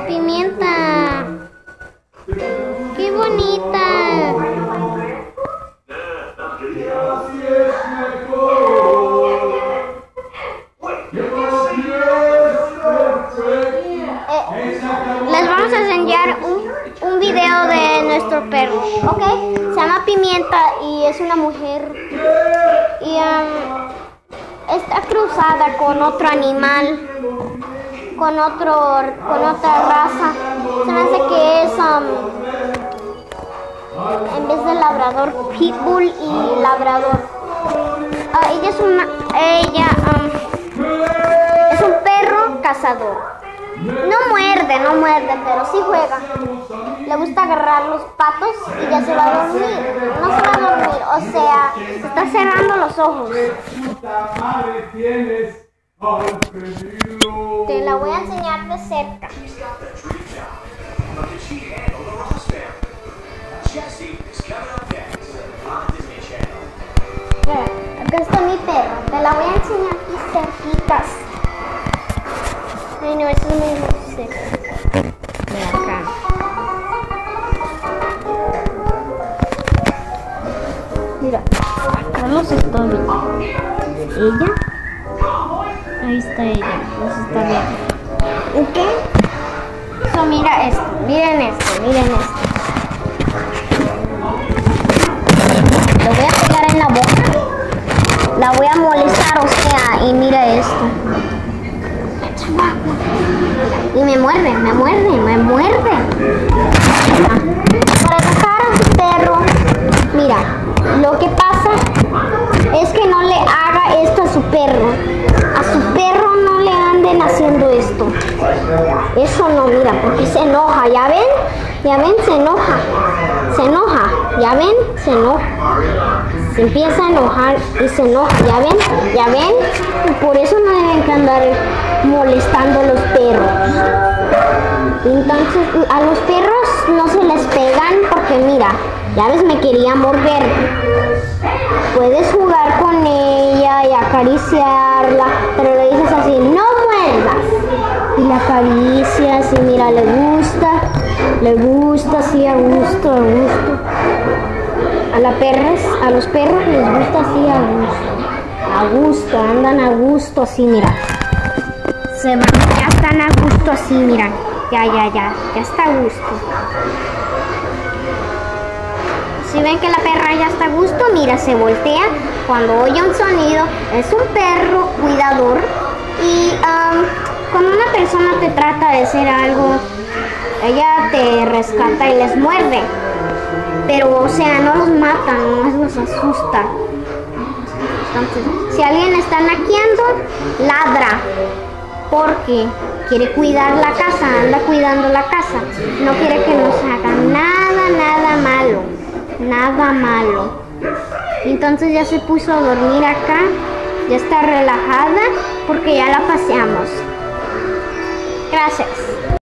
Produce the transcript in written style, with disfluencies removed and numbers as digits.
llama Pimienta. ¡Qué bonita! Les vamos a enseñar un video de nuestro perro, ¿ok? Se llama Pimienta y es una mujer y está cruzada con otro animal, con otra raza. Se me hace que es en vez de labrador, pitbull y labrador. Ella es un perro cazador. No muerde, pero sí juega. Le gusta agarrar los patos y ya se va a dormir. No se va a dormir, o sea, se está cerrando los ojos. Te la voy a enseñar de cerca. Mira, acá está mi perro. Te la voy a enseñar aquí cerquitas. Ay no, eso es muy seco. Mira acá. Mira, acá los está viendo. ¿Ella? Ahí está ella, los está viendo. ¿Ok? So, mira esto, miren esto. Lo voy a pegar en la boca. La voy a molestar, o sea, y mira esto. Y me muerde. Para atacar a su perro, mira, lo que pasa es que no le haga esto a su perro. A su perro no le anden haciendo esto. Eso no, mira, porque se enoja, ¿ya ven? Se enoja. ¿Ya ven? Se enoja. Se empieza a enojar y se enoja, ¿ya ven? Y por eso no deben que andar molestando a los perros. Entonces, a los perros no se les pegan porque mira, ya ves, me quería morder. Puedes jugar con ella y acariciarla, pero le dices así, no muerdas. Y la acaricias y mira, le gusta así a gusto. A los perros les gusta así a gusto, andan a gusto así, mira. Ya están a gusto así, mira. Ya está a gusto. Si ven que la perra ya está a gusto, mira, se voltea cuando oye un sonido. Es un perro cuidador y cuando una persona te trata de hacer algo, ella te rescata y les muerde. Pero, o sea, no los mata, no los asusta. Entonces, si alguien está naqueando, ladra. Porque quiere cuidar la casa, anda cuidando la casa. No quiere que nos hagan nada malo. Entonces ya se puso a dormir acá. Ya está relajada porque ya la paseamos. Gracias.